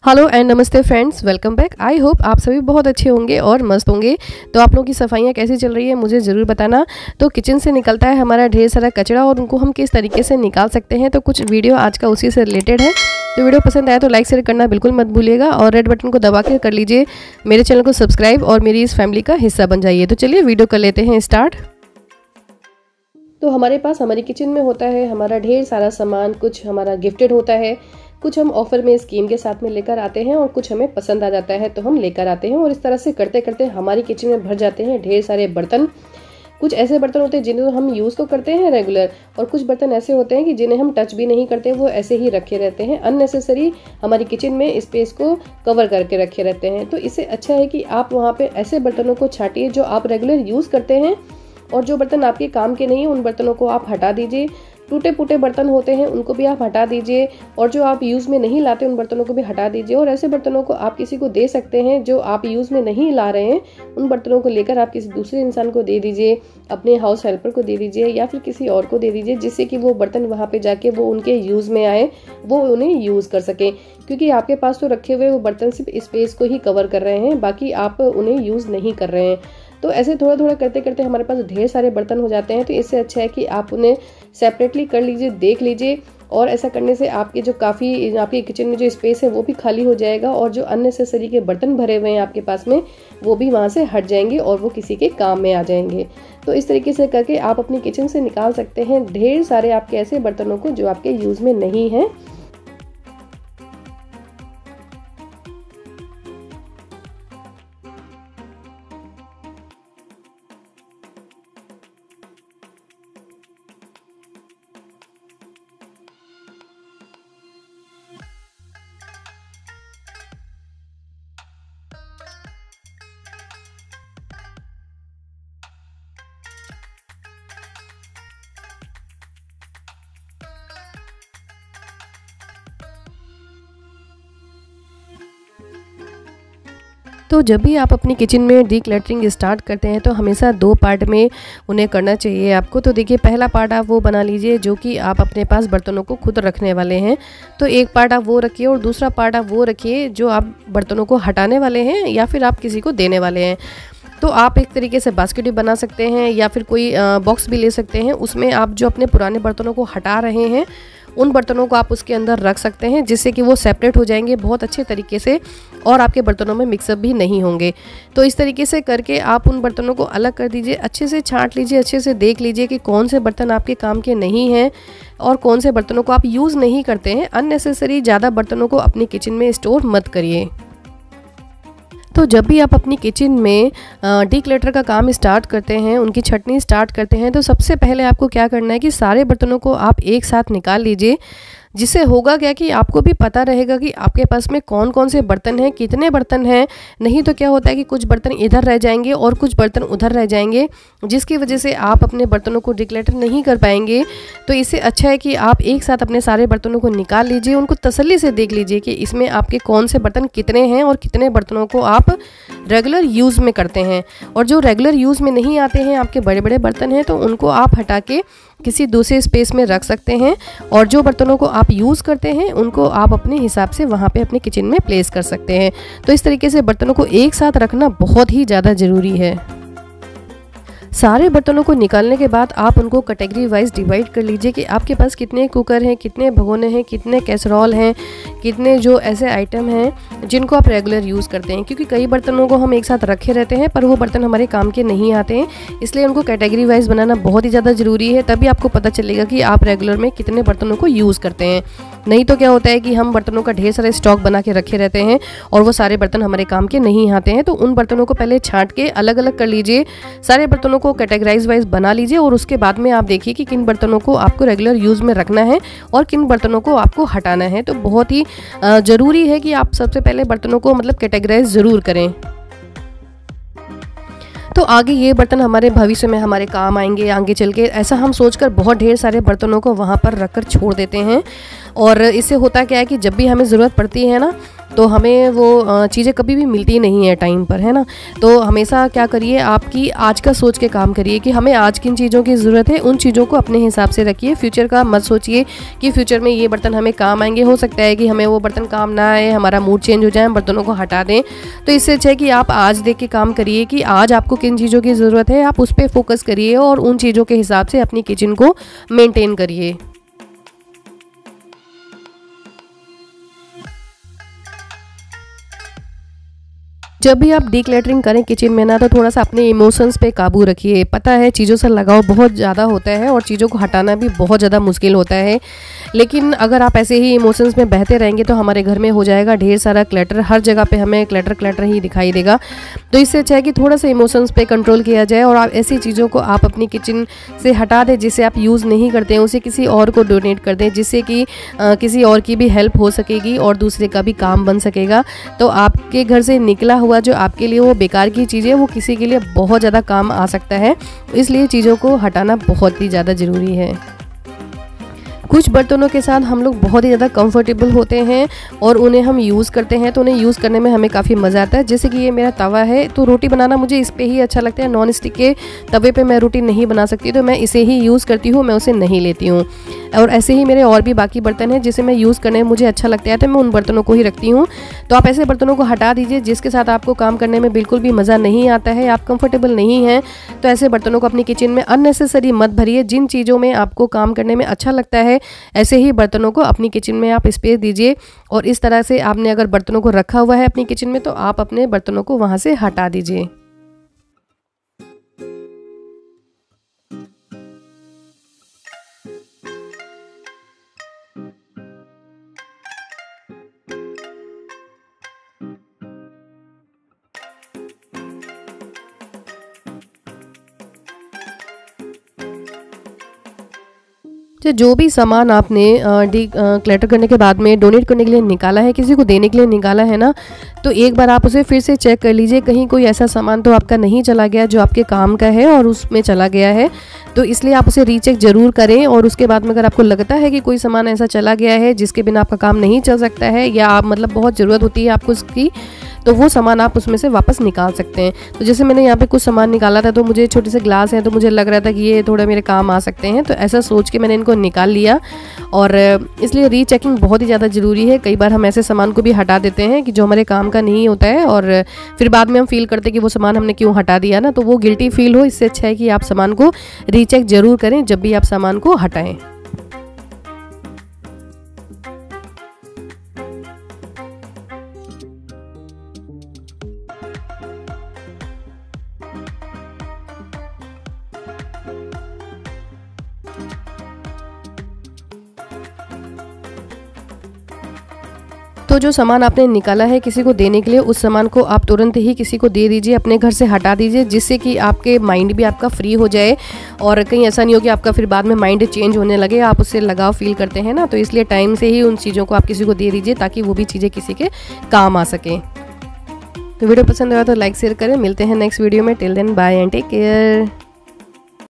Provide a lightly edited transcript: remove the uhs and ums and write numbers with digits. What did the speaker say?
Hello and नमस्ते friends, welcome back. I hope आप सभी बहुत अच्छे होंगे और मस्त होंगे। तो आप लोगों की सफाइयाँ कैसी चल रही है मुझे ज़रूर बताना। तो किचन से निकलता है हमारा ढेर सारा कचरा और उनको हम किस तरीके से निकाल सकते हैं, तो कुछ वीडियो आज का उसी से रिलेटेड है। तो वीडियो पसंद आया तो लाइक शेयर करना बिल्कुल मत भूलिएगा और रेड बटन को दबा के कर लीजिए मेरे चैनल को सब्सक्राइब और मेरी इस फैमिली का हिस्सा बन जाइए। तो चलिए वीडियो कर लेते हैं स्टार्ट। तो हमारे पास हमारी किचन में होता है हमारा ढेर सारा सामान, कुछ हमारा गिफ्टेड होता है, कुछ हम ऑफर में स्कीम के साथ में लेकर आते हैं और कुछ हमें पसंद आ जाता है तो हम लेकर आते हैं। और इस तरह से करते करते हमारी किचन में भर जाते हैं ढेर सारे बर्तन। कुछ ऐसे बर्तन होते हैं जिन्हें हम यूज़ तो करते हैं रेगुलर, और कुछ बर्तन ऐसे होते हैं कि जिन्हें हम टच भी नहीं करते, वो ऐसे ही रखे रहते हैं, अननेसेसरी हमारी किचन में स्पेस को कवर करके रखे रहते हैं। तो इससे अच्छा है कि आप वहाँ पे ऐसे बर्तनों को छांटिए जो आप रेगुलर यूज़ करते हैं, और जो बर्तन आपके काम के नहीं है उन बर्तनों को आप हटा दीजिए। टूटे फूटे बर्तन होते हैं उनको भी आप हटा दीजिए, और जो आप यूज़ में नहीं लाते उन बर्तनों को भी हटा दीजिए। और ऐसे बर्तनों को आप किसी को दे सकते हैं जो आप यूज़ में नहीं ला रहे हैं, उन बर्तनों को लेकर आप किसी दूसरे इंसान को दे दीजिए, अपने हाउस हेल्पर को दे दीजिए या फिर किसी और को दे दीजिए, जिससे कि वो बर्तन वहाँ पे जाके वो उनके यूज़ में आए, वो उन्हें यूज़ कर सकें। क्योंकि आपके पास तो रखे हुए वो बर्तन सिर्फ स्पेस को ही कवर कर रहे हैं, बाकी आप उन्हें यूज़ नहीं कर रहे हैं। तो ऐसे थोड़ा थोड़ा करते करते हमारे पास ढेर सारे बर्तन हो जाते हैं। तो इससे अच्छा है कि आप उन्हें सेपरेटली कर लीजिए, देख लीजिए, और ऐसा करने से आपके जो काफ़ी आपके किचन में जो स्पेस है वो भी खाली हो जाएगा, और जो अननेसेसरी के बर्तन भरे हुए हैं आपके पास में वो भी वहाँ से हट जाएंगे और वो किसी के काम में आ जाएंगे। तो इस तरीके से करके आप अपनी किचन से निकाल सकते हैं ढेर सारे आपके ऐसे बर्तनों को जो आपके यूज़ में नहीं हैं। तो जब भी आप अपनी किचन में डीक्लटरिंग स्टार्ट करते हैं तो हमेशा 2 पार्ट में उन्हें करना चाहिए आपको। तो देखिए, पहला पार्ट आप वो बना लीजिए जो कि आप अपने पास बर्तनों को खुद रखने वाले हैं। तो एक पार्ट आप वो रखिए और दूसरा पार्ट आप वो रखिए जो आप बर्तनों को हटाने वाले हैं या फिर आप किसी को देने वाले हैं। तो आप एक तरीके से बास्केट भी बना सकते हैं या फिर कोई बॉक्स भी ले सकते हैं। उसमें आप जो अपने पुराने बर्तनों को हटा रहे हैं उन बर्तनों को आप उसके अंदर रख सकते हैं, जिससे कि वो सेपरेट हो जाएंगे बहुत अच्छे तरीके से और आपके बर्तनों में मिक्सअप भी नहीं होंगे। तो इस तरीके से करके आप उन बर्तनों को अलग कर दीजिए, अच्छे से छांट लीजिए, अच्छे से देख लीजिए कि कौन से बर्तन आपके काम के नहीं हैं और कौन से बर्तनों को आप यूज़ नहीं करते हैं। अननेसेसरी ज़्यादा बर्तनों को अपनी किचन में स्टोर मत करिए। तो जब भी आप अपनी किचन में डीक्लटर का काम स्टार्ट करते हैं, उनकी छटनी स्टार्ट करते हैं, तो सबसे पहले आपको क्या करना है कि सारे बर्तनों को आप एक साथ निकाल लीजिए। जिससे होगा क्या कि आपको भी पता रहेगा कि आपके पास में कौन कौन से बर्तन हैं, कितने बर्तन हैं। नहीं तो क्या होता है कि कुछ बर्तन इधर रह जाएंगे और कुछ बर्तन उधर रह जाएंगे, जिसकी वजह से आप अपने बर्तनों को डिक्लटर नहीं कर पाएंगे। तो इससे अच्छा है कि आप एक साथ अपने सारे बर्तनों को निकाल लीजिए, उनको तसल्ली से देख लीजिए कि इसमें आपके कौन से बर्तन कितने हैं और कितने बर्तनों को आप रेगुलर यूज़ में करते हैं। और जो रेगुलर यूज़ में नहीं आते हैं, आपके बड़े बड़े बर्तन हैं, तो उनको आप हटा के किसी दूसरे स्पेस में रख सकते हैं, और जो बर्तनों को आप यूज़ करते हैं उनको आप अपने हिसाब से वहाँ पे अपने किचन में प्लेस कर सकते हैं। तो इस तरीके से बर्तनों को एक साथ रखना बहुत ही ज़्यादा ज़रूरी है। सारे बर्तनों को निकालने के बाद आप उनको कैटेगरी वाइज डिवाइड कर लीजिए कि आपके पास कितने कुकर हैं, कितने भगोने हैं, कितने कैसरोल हैं, कितने जो ऐसे आइटम हैं जिनको आप रेगुलर यूज़ करते हैं। क्योंकि कई बर्तनों को हम एक साथ रखे रहते हैं पर वो बर्तन हमारे काम के नहीं आते हैं, इसलिए उनको कैटेगरी वाइज बनाना बहुत ही ज़्यादा ज़रूरी है। तभी आपको पता चलेगा कि आप रेगुलर में कितने बर्तनों को यूज़ करते हैं। नहीं तो क्या होता है कि हम बर्तनों का ढेर सारा स्टॉक बना के रखे रहते हैं और वो सारे बर्तन हमारे काम के नहीं आते हैं। तो उन बर्तनों को पहले छांट के अलग अलग कर लीजिए, सारे बर्तनों को कैटेगराइज वाइज बना लीजिए, और उसके बाद में आप देखिए कि किन बर्तनों को आपको रेगुलर यूज़ में रखना है और किन बर्तनों को आपको हटाना है। तो बहुत ही ज़रूरी है कि आप सबसे पहले बर्तनों को मतलब कैटेगराइज ज़रूर करें। तो आगे ये बर्तन हमारे भविष्य में हमारे काम आएंगे आगे चल के, ऐसा हम सोचकर बहुत ढेर सारे बर्तनों को वहाँ पर रख कर छोड़ देते हैं। और इससे होता क्या है कि जब भी हमें ज़रूरत पड़ती है ना, तो हमें वो चीज़ें कभी भी मिलती नहीं है टाइम पर, है ना। तो हमेशा क्या करिए, आपकी आज का सोच के काम करिए कि हमें आज किन चीज़ों की ज़रूरत है, उन चीज़ों को अपने हिसाब से रखिए। फ्यूचर का मत सोचिए कि फ्यूचर में ये बर्तन हमें काम आएंगे, हो सकता है कि हमें वो बर्तन काम ना आए, हमारा मूड चेंज हो जाए, हम बर्तनों को हटा दें। तो इससे अच्छा है कि आप आज देख के काम करिए कि आज आपको किन चीज़ों की ज़रूरत है, आप उस पर फोकस करिए और उन चीज़ों के हिसाब से अपनी किचन को मेनटेन करिए। जब भी आप डीक्लटरिंग करें किचन में ना, तो थोड़ा सा अपने इमोशंस पे काबू रखिए। पता है चीज़ों से लगाव बहुत ज़्यादा होता है और चीज़ों को हटाना भी बहुत ज़्यादा मुश्किल होता है, लेकिन अगर आप ऐसे ही इमोशंस में बहते रहेंगे तो हमारे घर में हो जाएगा ढेर सारा क्लटर, हर जगह पे हमें क्लटर ही दिखाई देगा। तो इससे अच्छा है कि थोड़ा सा इमोशंस पे कंट्रोल किया जाए और आप ऐसी चीज़ों को आप अपनी किचन से हटा दें जिसे आप यूज़ नहीं करते हैं, उसे किसी और को डोनेट कर दें, जिससे कि किसी और की भी हेल्प हो सकेगी और दूसरे का भी काम बन सकेगा। तो आपके घर से निकला हुआ जो आपके लिए वो बेकार की चीज़ है, वो किसी के लिए बहुत ज़्यादा काम आ सकता है। इसलिए चीज़ों को हटाना बहुत ही ज़्यादा ज़रूरी है। कुछ बर्तनों के साथ हम लोग बहुत ही ज़्यादा कंफर्टेबल होते हैं और उन्हें हम यूज़ करते हैं, तो उन्हें यूज़ करने में हमें काफ़ी मज़ा आता है। जैसे कि ये मेरा तवा है, तो रोटी बनाना मुझे इस पे ही अच्छा लगता है। नॉन स्टिक के तवे पे मैं रोटी नहीं बना सकती, तो मैं इसे ही यूज़ करती हूँ, मैं उसे नहीं लेती हूँ। और ऐसे ही मेरे और भी बाकी बर्तन हैं जिसे मैं यूज़ करने में मुझे अच्छा लगता है, तो मैं उन बर्तनों को ही रखती हूँ। तो आप ऐसे बर्तनों को हटा दीजिए जिसके साथ आपको काम करने में बिल्कुल भी मज़ा नहीं आता है, आप कंफर्टेबल नहीं हैं। तो ऐसे बर्तनों को अपनी किचन में अननेसेसरी मत भरिए। जिन चीज़ों में आपको काम करने में अच्छा लगता है, ऐसे ही बर्तनों को अपनी किचन में आप स्पेस दीजिए। और इस तरह से आपने अगर बर्तनों को रखा हुआ है अपनी किचन में, तो आप अपने बर्तनों को वहाँ से हटा दीजिए। तो जो भी सामान आपने क्लटर करने के बाद में डोनेट करने के लिए निकाला है, किसी को देने के लिए निकाला है ना, तो एक बार आप उसे फिर से चेक कर लीजिए, कहीं कोई ऐसा सामान तो आपका नहीं चला गया जो आपके काम का है और उसमें चला गया है। तो इसलिए आप उसे रीचेक ज़रूर करें। और उसके बाद में अगर आपको लगता है कि कोई सामान ऐसा चला गया है जिसके बिना आपका काम नहीं चल सकता है, या आप मतलब बहुत ज़रूरत होती है आपको उसकी, तो वो सामान आप उसमें से वापस निकाल सकते हैं। तो जैसे मैंने यहाँ पे कुछ सामान निकाला था, तो मुझे छोटे से ग्लास हैं, तो मुझे लग रहा था कि ये थोड़ा मेरे काम आ सकते हैं, तो ऐसा सोच के मैंने इनको निकाल लिया। और इसलिए रीचेकिंग बहुत ही ज़्यादा ज़रूरी है। कई बार हम ऐसे सामान को भी हटा देते हैं कि जो हमारे काम का नहीं होता है, और फिर बाद में हम फील करते हैं कि वो सामान हमने क्यों हटा दिया ना, तो वो गिल्टी फील हो। इससे अच्छा है कि आप सामान को रीचेक ज़रूर करें जब भी आप सामान को हटाएं। तो जो सामान आपने निकाला है किसी को देने के लिए, उस सामान को आप तुरंत ही किसी को दे दीजिए, अपने घर से हटा दीजिए, जिससे कि आपके माइंड भी आपका फ्री हो जाए। और कहीं ऐसा नहीं हो कि आपका फिर बाद में माइंड चेंज होने लगे, आप उससे लगाव फील करते हैं ना। तो इसलिए टाइम से ही उन चीज़ों को आप किसी को दे दीजिए, ताकि वो भी चीज़ें किसी के काम आ सकें। तो वीडियो पसंद आया तो लाइक शेयर करें। मिलते हैं नेक्स्ट वीडियो में। Till then bye and take care.